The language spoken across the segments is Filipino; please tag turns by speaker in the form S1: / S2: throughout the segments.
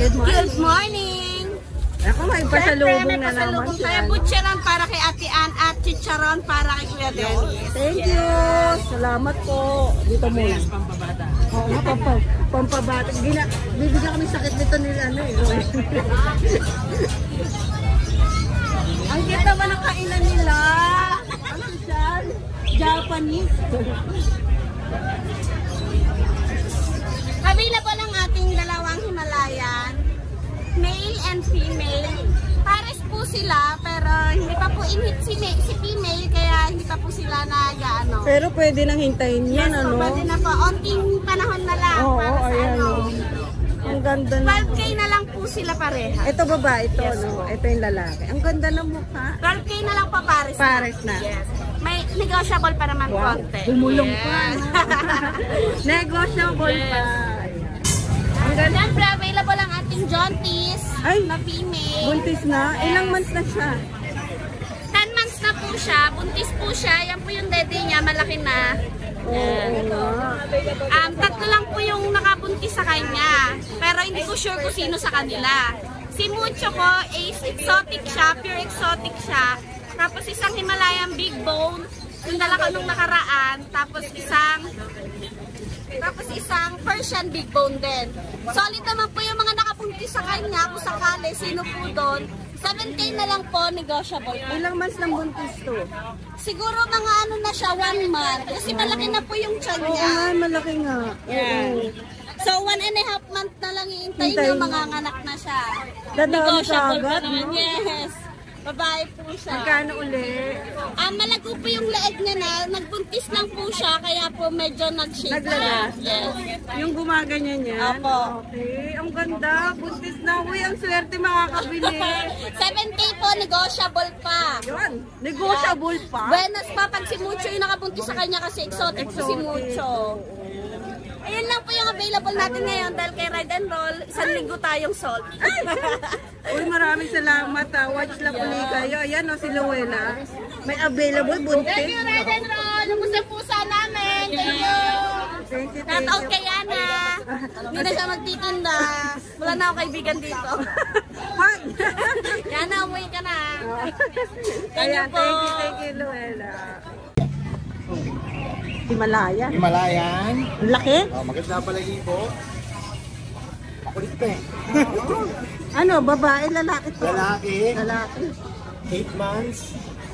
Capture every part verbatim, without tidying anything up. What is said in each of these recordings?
S1: Good morning.
S2: Good morning.
S1: Ako may pasalubong na naman siya.
S2: Kaya butcheran para kay Ate Ann at chicharon para kay Kuya Dennis.
S1: Thank you. Salamat po. Dito muna.
S3: Pampabata.
S1: Oo nga, pampa, pampabata. Gina, bibigyan kami sakit nito nila. Ano, eh. Ang cute naman ang kainan nila. Ano siya? Japanese.
S2: Available ang ating dalawang Himalayan. Male and female. Pares po sila pero hindi pa po inhit si, si female kaya hindi pa po sila nag-ano.
S1: Pero pwede nang hintayin yan,
S2: yes,
S1: ano?
S2: Yes, pwede na po. Onting panahon na lang
S1: Oo,
S2: para sa
S1: ayan,
S2: ano.
S1: Ang ganda na.
S2: twelve K na lang po sila pareha.
S1: Ito baba, ito,
S2: yes,
S1: no?
S2: po.
S1: Ito yung lalaki. Ang ganda ng mukha.
S2: twelve K na lang pa pares.
S1: Pares na.
S2: Yes. May negotiable pa naman
S1: Wow.
S2: konti.
S1: Bumulong
S2: yes.
S1: pa. Negotiable
S2: yes.
S1: pa.
S2: Ang ganda. Siyempre, available ang ating jaunties
S1: Ay,
S2: na female.
S1: buntis na?
S2: Yes.
S1: Ilang months na siya?
S2: ten months na po siya. Buntis po siya. Yan po yung dede niya. Malaki na.
S1: Oo nga.
S2: Um, tatlo lang po yung nakabuntis sa kanya. Pero hindi ko sure kung sino sa kanila. Si Mucho ko, is exotic siya. Pure exotic siya. Tapos isang Himalayan big bone. Yung dala ko nung nakaraan. Tapos isang Tapos isang Persian big bone din. Solid naman po yung mga nakabuntis sa kanya. Kung sakali, sino po doon. seven K na lang po, negotiable po.
S1: Ilang months ng buntis to?
S2: Siguro mga ano na siya, one month. Kasi malaki na po yung tiyan
S1: Oo
S2: niya.
S1: nga, malaki nga.
S2: Yeah.
S1: Oo.
S2: So, one and a half month na lang iintayin
S1: Hintayin
S2: niyo,
S1: mo.
S2: manganganak na siya.
S1: Dadami
S2: Negotiable
S1: ka
S2: pa
S1: agad,
S2: naman,
S1: no?
S2: yes. Babae po siya.
S1: Magkano uli?
S2: Ah, malago po yung leeg niya na. Nagbuntis lang po siya, kaya po medyo nag-shake
S1: Naglagas?
S2: Yes.
S1: Yung gumaganyan yan?
S2: Opo.
S1: Okay. Ang ganda. Buntis na. Uy, ang swerte makakabili.
S2: seven K po, negotiable pa.
S1: Yun. Negotiable pa.
S2: Buenas pa pag si Mucho yung nakabuntis sa kanya kasi exotic, po si Mucho. Ayan lang po yung available natin ngayon dahil kay Ride and Roll, isang linggo tayong sold.
S1: Uy, maraming salamat. Ha. Watch lang ulit kayo. Ayan o, si Luella. May available buntis.
S2: Thank you, Ride and Roll. Yung pusa namin. Thank you.
S1: Thank you,
S2: Shout
S1: thank
S2: out
S1: you.
S2: kay Yana. Hindi na siya magtitinda. Wala na akong kaibigan dito.
S1: Hi!
S2: Yana, umuwi ka na. Thank you
S1: Ayan,
S2: po.
S1: thank you, thank you, Luella. Himalaya.
S3: Himalayan.
S1: Ang laki?
S3: Oh, maganda pala ibo. Makulit ka eh.
S1: Ano, babae, lalaki to?
S3: Lalaki.
S1: Lalaki.
S3: eight months.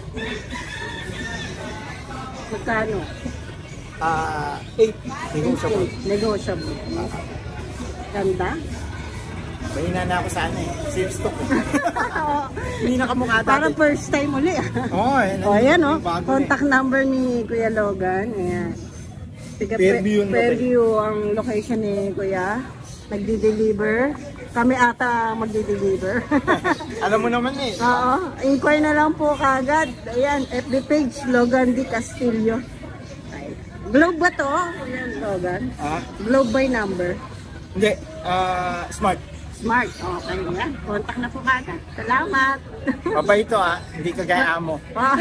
S1: Magkano?
S3: Ah, eight. Negotiable.
S1: Negotiable. Ganda?
S3: Mahina na ako sa ano eh. Safe stock eh. Hindi nakamukha dati.
S1: Parang first time uli.
S3: Oo, eh.
S1: O, ayan o.
S3: Bago
S1: Contact number ni Kuya Logan. Ayan. Tiga
S3: Fairview yung
S1: Fairview ang location ni Kuya. Nagdi-deliver. Kami ata magdi-deliver.
S3: Alam mo naman eh.
S1: Oo. Inquire na lang po kagad. Ayan. F B page Logan Di Castillo. Globe ba to? Kuya Logan?
S3: Ah?
S1: Globe by number.
S3: Hindi. Ah, smart.
S1: Smart. Okay nga. Contact na po kagad. Salamat.
S3: Mabait ito ah. Hindi kagaya amo.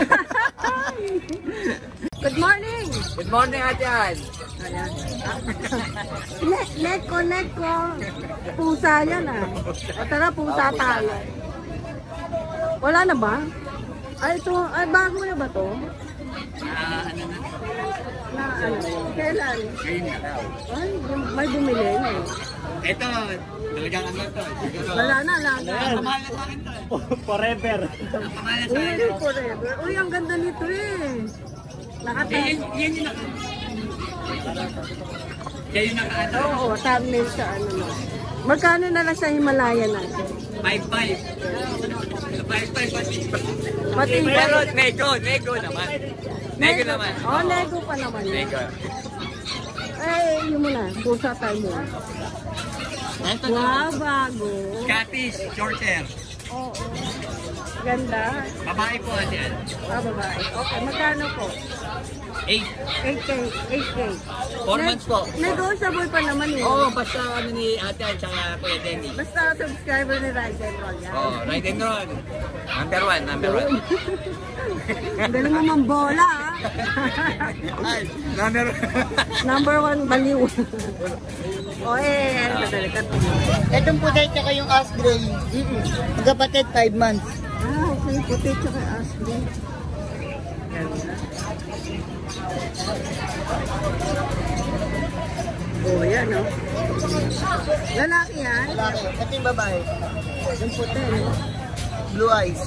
S1: Good morning!
S3: Good morning, Ate Ann.
S1: Ayan. Ne neko, neko. Pusa yan ah. O tara, pusa tayo. Wala na ba? Ay, ito. Ay, bago na ba to?
S3: Ah, ano na?
S1: Na, ano? Kailan?
S3: Green na daw.
S1: Ay, may bumili na eh.
S3: Ito, talagang ano to.
S1: Wala na, wala na.
S3: Kamahal na sa akin to. Forever. Kamahal na sa
S1: Uy,
S3: akin.
S1: forever. Uy, ang ganda nito eh. Nakatay.
S3: Yan, yan yung naka... Yan yung naka ano?
S1: Oo, thumbnail sa ano na. Magkano na lang sa Himalaya natin?
S3: five five. five five pati.
S1: Pati
S3: Pero nego, nego naman. Nego naman.
S1: Oh, nego pa naman. yun.
S3: Nego.
S1: Eh, yun muna. Pusa tayo muna.
S3: Ito
S1: Wow, bago.
S3: Scottish, short hair.
S1: Oo. Ganda.
S3: Babae po ate Ann.
S1: Ah, babae. Okay, magkano po?
S3: eight.
S1: eight K. eight K.
S3: Four months po.
S1: Negotiable pa naman eh.
S3: Oo, basta ano ni ate Ann tsaka Kuya Denny.
S1: Basta subscriber ni Ride and Roll yan.
S3: Oo, right and roll. Number one, number one.
S1: Ang galing mo mambola ah.
S3: Ay, number one.
S1: Number one, baliw. O eh, ano ba talaga?
S4: Itong puti tsaka yung ash gray. Magkapatid, five months.
S1: Ah, okay. Puti tsaka asli. Ganda. Oh, yan oh. Lalaki yan.
S4: Lalaki. Ito yung babae.
S1: Yung puti, no?
S4: Blue eyes.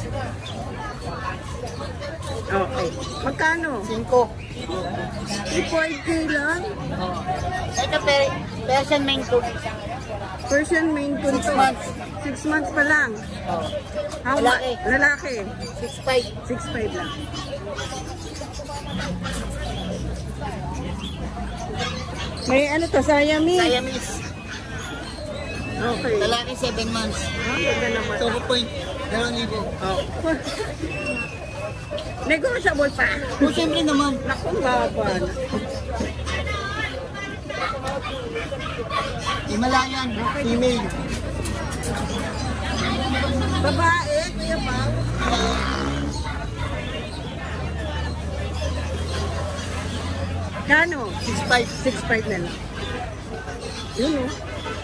S1: Okay. Magkano?
S4: Cinco.
S1: five K lang?
S4: Ito per Persian main coon.
S1: Persian Maine Coon
S4: Six
S1: to.
S4: months.
S1: Six months pa lang.
S4: Oh.
S1: How
S4: Lalaki.
S1: much? Lalaki.
S4: Six five.
S1: six five lang. May ano to, Siamese?
S4: Siamese.
S1: Okay.
S4: Lalaki, seven months.
S1: Ah, ganda naman.
S4: Two point. Dalawang libo.
S1: Oh. Negotiable pa.
S4: Kung siyempre naman.
S1: Naku, baba na.
S4: Himalayan. Female.
S1: Babae, kuya pa. Kano?
S4: Six five.
S1: six five na lang. Yun oh.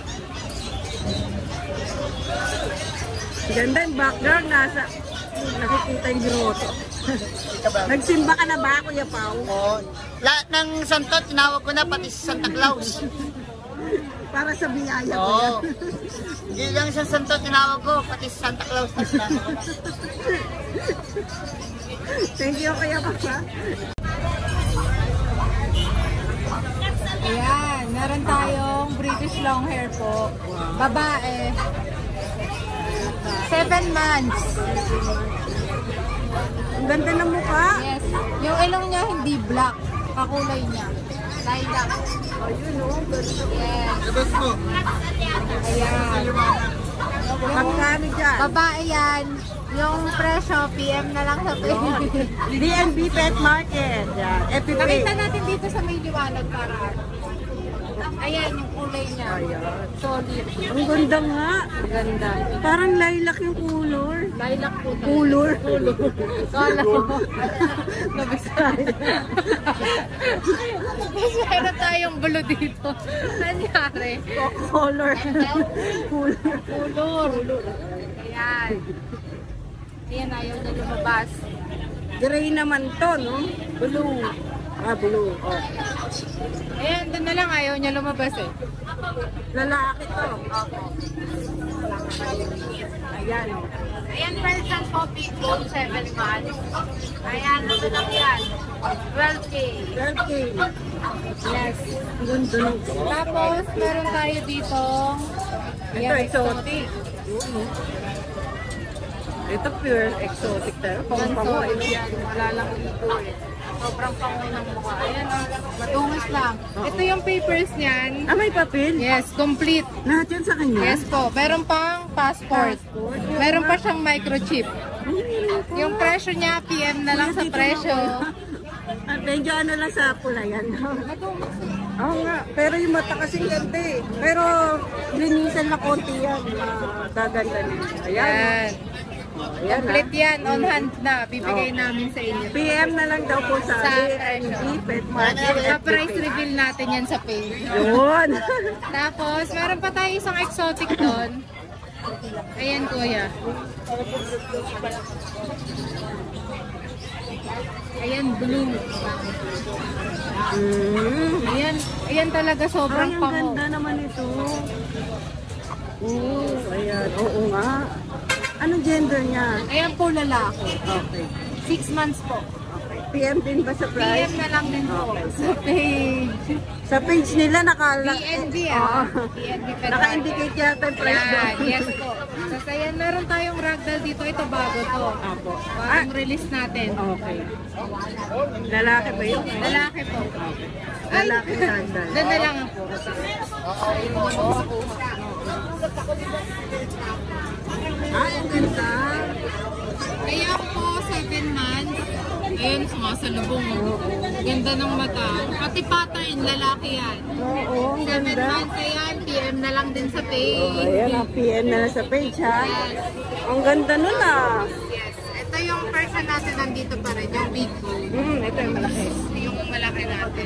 S1: Ganda yung background, nasa nakikita yung grotto. Nagsimba ka na ba, Kuya Pao?
S4: Oo. Lahat ng santo, tinawag ko na, pati si Santa Claus.
S1: Para sa biyaya ko
S4: Oo.
S1: yan.
S4: Hindi lang sa santo, tinawag ko, pati si Santa Claus.
S1: Thank you, Kuya Papa.
S5: Ayan, meron tayong British long hair po. Babae. Seven months.
S1: Ang ganda ng mukha.
S5: Yes. Yung ilong niya hindi black. Kakulay niya. Lilac.
S1: Ayun oh, ganda.
S5: Yes.
S3: Labas mo.
S5: Ayan.
S1: Magkano dyan?
S5: Babae yan. Yung presyo, P M na lang sa page.
S1: D and B Pet Market. Yan. Epic.
S5: Nakita natin dito sa may liwanag para. Ayan, yung kulay niya.
S1: Ayan.
S5: Solid.
S1: Ang ganda nga.
S5: Ganda.
S1: Parang lilac yung color.
S5: Lilac po.
S1: Color.
S5: Kala ko. Nabisay. Mas meron tayong blue dito. Nangyari.
S1: Color. Color.
S5: Kulor. Ayan. Ayan, ayaw niya lumabas.
S1: Gray naman to, no? Blue. Ah, blue. Oh.
S5: Ayan, doon na lang ayaw niya lumabas eh.
S1: Lalaki to. Ayan. Oh.
S5: Ayan, Persian Poppy Gold seven months. Ayan, ano lang yan? twelve K.
S1: twelve K.
S5: Yes.
S1: Ang ganda ng
S5: Tapos, meron tayo dito.
S1: ito, exotic. Yun, no? Ito pure exotic tayo. Pang-pango.
S5: Yan, wala lang dito eh. Sobrang pangoy ng mukha. Ayan, matungis lang. Ito yung papers niyan.
S1: Ah, may papel?
S5: Yes, complete.
S1: Lahat yan sa kanya?
S5: Yes po. Meron pang passport. Meron pa siyang microchip. Yung presyo niya, P M na lang sa presyo.
S1: Ah, medyo ano lang sa pula yan. Oo nga, pero yung mata kasi ganda eh. Pero linisan na konti yan. Ah, gaganda nila. Ayan.
S5: Yan.
S1: Ayan
S5: Complete yan. On hand na. Bibigay namin sa inyo.
S1: P M na lang daw po sa
S5: Sa
S1: D and B Pet Market.
S5: Sa price reveal natin yan sa page.
S1: Yun.
S5: Tapos, meron pa tayo isang exotic doon. Ayan, kuya. Ayan, blue.
S1: Mm.
S5: Ayan, ayan talaga
S1: Ay,
S5: sobrang
S1: ang
S5: pango.
S1: ganda naman ito. Oo, ayan. Oo nga. Anong gender niya?
S5: Ayan po lalaki.
S1: Okay.
S5: Six months po.
S1: P M din ba sa
S5: P
S1: price?
S5: M na lang din po.
S1: Okay.
S5: Sa page.
S1: Sa page nila nakala...
S5: P N B ah. P N B Pet Market.
S1: Naka-indicate yata yung price
S5: Yan,
S1: doon.
S5: yes po. Tapos ayan, meron tayong ragdoll dito. Ito bago to.
S1: Apo.
S5: Bagong release natin.
S1: Okay. Lalaki ba yun?
S5: Lalaki po.
S1: Lalaki sandal.
S5: Doon na lang po.
S1: Ay, ang ganda.
S5: Kaya po, seven months. Ayun, sumasalubong. Ganda ng mata. Pati pattern, lalaki yan.
S1: Oo, ang
S5: seven
S1: ganda.
S5: months, ayan. P M na lang din sa
S1: Oh,
S5: page.
S1: ayan, ang P M na lang sa page, ha?
S5: Yes.
S1: Ang ganda nun, ah.
S5: Yes. Ito yung person natin nandito pa rin, yung big bone.
S1: Hmm, ito yung malaki.
S5: Yung malaki natin.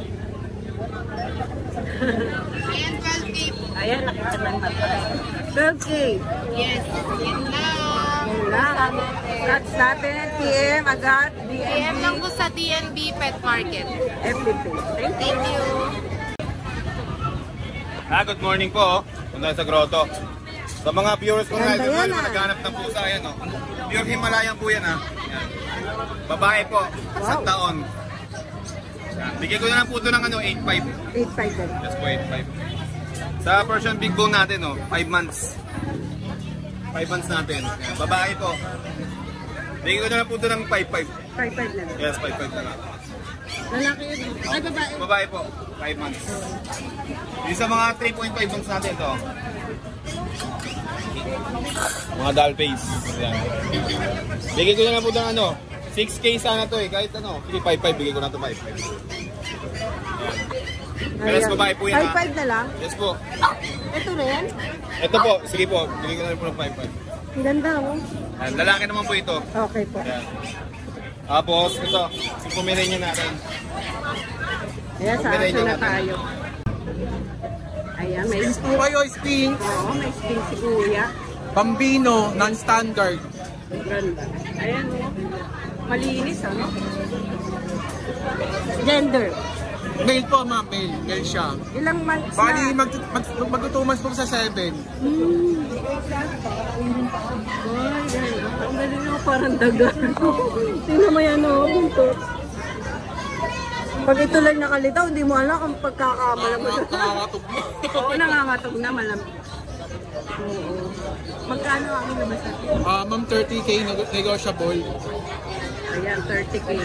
S5: Ayan, twelve K.
S1: Ayan, nakita ng mata. twelve K.
S5: Yes. Yan lang.
S1: Yun lang. Catch natin ang P M agad.
S5: P M lang po sa D N B Pet Market.
S1: F B P. Thank you.
S5: Thank you.
S6: Ah, good morning po. Punta sa grotto. Sa mga viewers ko
S1: Ganda
S6: nga, good
S1: yan,
S6: morning,
S1: ah.
S6: naghanap ng pusa yan, oh. Pure Himalayan po yan, ha. Yan. Babae po, isang taon. Yan. Bigyan ko na lang po ito ng ano, eight five.
S1: eight five.
S6: Yes po, eight five. Sa Persian Big Bone natin, oh, five months. five months natin. Yan. Babae po. Bigyan ko na lang po ito ng five five.
S1: five five lang.
S6: Yes, five five na lang.
S1: Lalaki yun. Ay, babae.
S6: Babae po, five months. Yung sa mga three point five months natin, ito. Mga doll face. Yan. Bigay ko na lang po ng ano, six K sana to eh. Kahit ano, sige five five, bigay ko na to five five. Pelas babae po yan,
S1: five
S6: ha?
S1: five na lang.
S6: Yes po.
S1: Ito rin.
S6: Ito po, sige po, bigay ko na lang po ng five five.
S1: Ang ganda, oh.
S6: Yan, lalaki naman po ito.
S1: Okay po.
S6: Yan. Tapos, ito, yung Pomeranian natin.
S1: Ayan, sa
S6: Okay,
S1: aso na
S6: natin.
S1: tayo. Ayan, may
S3: Sphinx po kayo, Sphinx.
S1: Oo, may spin si Kuya.
S3: Bambino, non-standard.
S1: Ang ganda. Ayan, oh. Malinis, ano? Gender.
S3: Male po, ma'am. Male. Male siya.
S1: Ilang months
S3: Bali,
S1: na?
S3: mag, mag, mag, two months po sa seven.
S1: Hmm. Ay, yan. Ang galing ako, parang daga. Tingnan mo yan, oh. Buntot. Pag ito lang nakalitaw, hindi mo alam kung pagkakamala mo.
S3: Nakakatog mo.
S1: Oo, nangangatog na, malamig. Oo. Magkano ang ilabas natin?
S3: Ah, ma'am, thirty K neg- negotiable.
S1: Ayan, thirty K.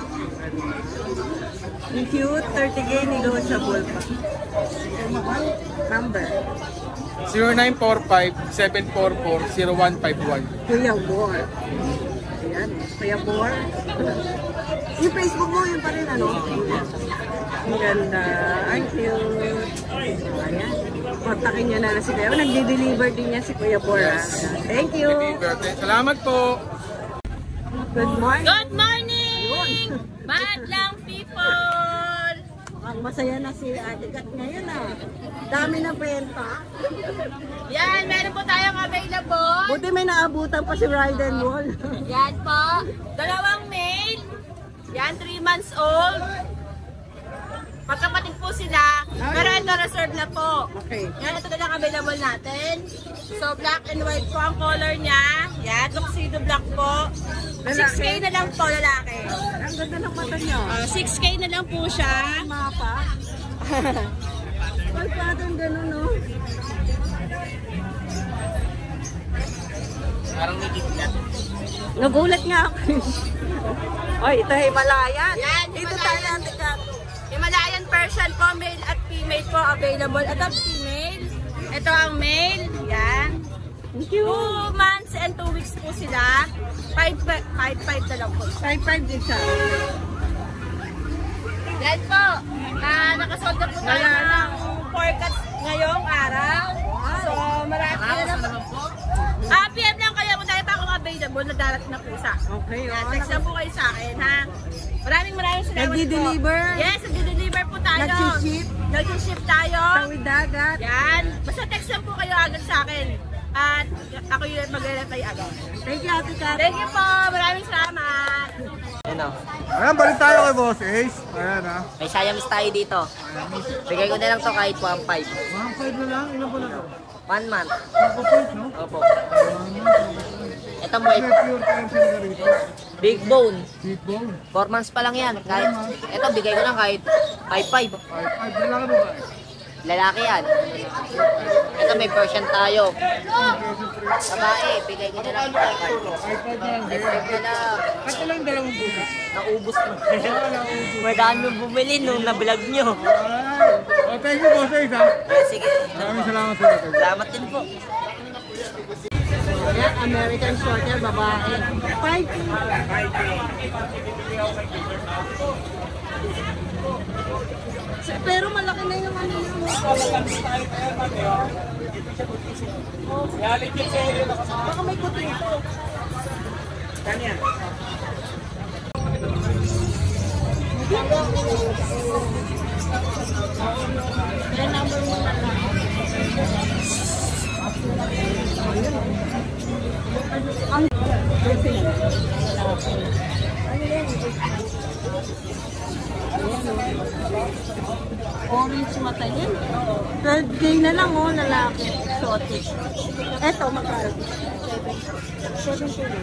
S1: Ang cute, thirty K negotiable pa. Number.
S3: zero nine four five, seven four four, zero one five one.
S1: Kuya Bor. Ayan, Kuya Bor. Yung Facebook mo, yun pa rin, ano? Ang ganda. Ang cute. Ayan. Kontakin niya na na si Kuya. Nagde-deliver din niya si Kuya Bor. ah. Thank you.
S3: Salamat po.
S1: Good morning.
S2: Good morning! Madlang people!
S1: Ang masaya na si Ate Kat ngayon, ah. Dami na benta.
S2: Yan, meron po tayong available.
S1: Buti may naabutan pa si Ride and Wall.
S2: Yan po. Dalawang male. Yan, three months old. Magkapatid po sila. Pero ito reserve na po.
S1: Okay.
S2: Yan, ito na lang available natin. So, black and white po ang color niya. Yan, tuxedo black po. six K na lang po, lalaki.
S1: Ang ganda ng mata niya.
S2: Uh, six K na lang po siya.
S1: Mapa. Ay, pattern gano'n, no?
S4: Parang may gitna.
S1: Nagulat nga ako. Ay, ito Himalayan.
S2: Yan,
S1: Ito
S2: Himalayan.
S1: tayo Ate Kat.
S2: Himalayan Persian po, male at female po available. Ito ang female. Ito ang male. Yan.
S1: Thank you.
S2: Two months and two weeks po sila. Five, five, five na lang po.
S1: five five din siya.
S2: Yan po. Ah, nakasold na po tayo ng four cuts ngayong araw. So, marami na naman po. Ah, P M lang kayo kung tayo pa akong available na darating na pusa.
S1: Okay,
S2: Yan,
S1: oh.
S2: text lang po kayo sa akin, ha? Maraming maraming salamat po.
S1: Nagdi-deliver?
S2: Yes, nagdi-deliver po tayo.
S1: Nag-ship?
S2: Nag-ship tayo.
S1: Tawid dagat.
S2: Yan. Basta text lang po kayo agad sa akin. At ako yung mag-reply agad.
S1: Thank you, Ate Kat.
S2: Thank you po. Maraming salamat.
S3: Ayan, balik tayo kay Boss Ace. Ayan, ha.
S4: May Siamese tayo dito. Bigay ko na lang to kahit one five.
S3: one five na lang. Ilan pa na to?
S4: One month.
S3: Kapapit, no?
S4: Opo. Ito mo,
S3: Pure Persian ka rito.
S4: big bone.
S3: Big bone.
S4: Four months pa lang yan. Kahit, ito, bigay ko lang kahit five five.
S3: five five na lang, ano ba?
S4: Lalaki yan. Ito, may Persian tayo. Babae, bigay ko na lang five five.
S3: five five na lang.
S4: five five na lang.
S3: At na lang dalawang bukas.
S4: Naubos mo. Madami yung bumili nung nabilag nyo.
S3: Oh, thank you, Boss Ace, ha.
S4: Eh, sige.
S3: Maraming salamat sa iyo.
S4: Salamat din po.
S1: Ayan, American Shorter, babae. five K. Pero malaki na yung ano yun. Baka may kutin ito. Kaya number mo na lang. Ang orange mata yan. third K na lang oh, lalaki. Exotic. Eto, magkano? seven K na.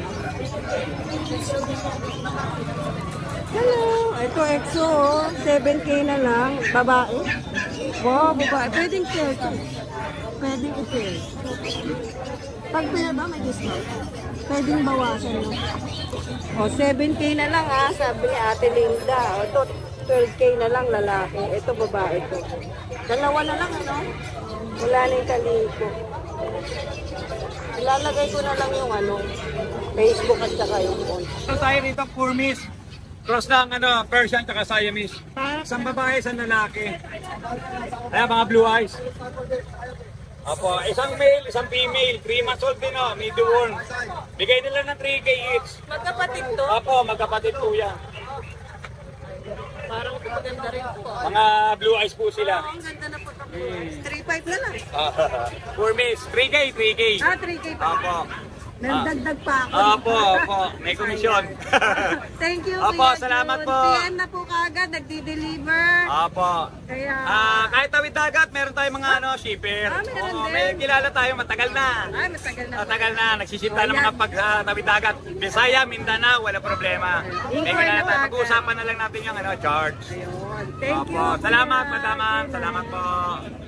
S1: Hello! Ito, Exo oh. seven K na lang. Babae. Wow, babae. Pwedeng share to. Pwedeng i-share. Pag pair ba, may discount? Pwedeng bawasan mo. O, seven K na lang ah, sabi ni Ate Linda. O, ito, twelve K na lang lalaki. Ito, babae to. Dalawa na lang, ano? Wala na yung kaliko. Ilalagay ko na lang yung ano, Facebook at saka yung phone.
S7: Ito tayo rito, Burmese. Cross ng ano, Persian at Siamese. Isang babae, isang lalaki. Ayan, mga blue eyes. Opo, isang male, isang female. three months old din, oh, medium worn. Bigay nila ng three K each.
S1: Magkapatid to?
S7: Opo, magkapatid po yan.
S1: Parang maganda rin po.
S7: Mga blue eyes po sila.
S1: Ang ganda na po ito. three five na lang.
S7: Burmese, three K, three K.
S1: Ah, three K pa.
S7: Opo.
S1: Nagdagdag pa ako.
S7: Opo, opo. May komisyon.
S1: Thank you,
S7: Opo,
S1: Kuya
S7: salamat
S1: Jun.
S7: po.
S1: P M na po kaagad, nagdi-deliver.
S7: Opo.
S1: Kaya,
S7: Ah, kahit tawid dagat, meron tayong mga ano, shipper.
S1: Ah, meron
S7: Oo,
S1: din.
S7: may kilala tayo, matagal na.
S1: ay, matagal na.
S7: Matagal na, nagsisita ng
S1: Ayan.
S7: mga pag ah, tawid dagat. Bisaya, Mindanao, wala problema. May
S1: Inquiry
S7: kilala
S1: na
S7: tayo,
S1: agad.
S7: pag-uusapan na lang natin yung ano, charge.
S1: Ayun. Thank you.
S7: Opo, salamat,
S1: Kuya
S7: madaman.
S1: Jun.
S7: Salamat po.